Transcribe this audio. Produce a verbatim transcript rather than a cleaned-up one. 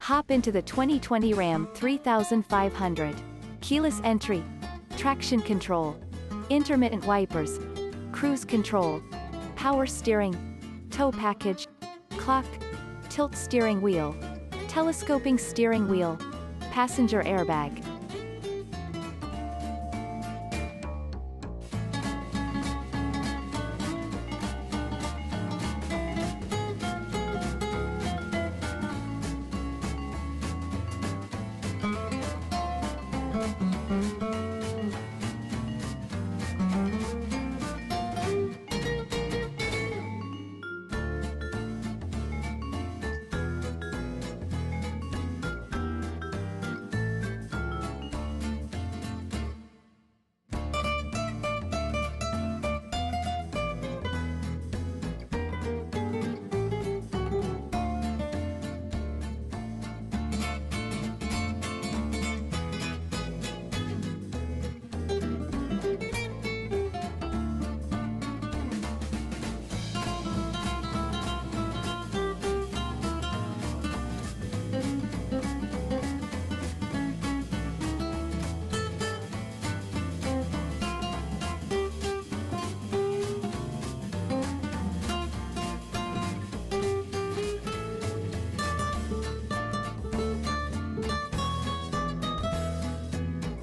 Hop into the twenty twenty Ram thirty-five hundred. Keyless entry, traction control, intermittent wipers, cruise control, power steering, tow package, clock, tilt steering wheel, telescoping steering wheel, passenger airbag.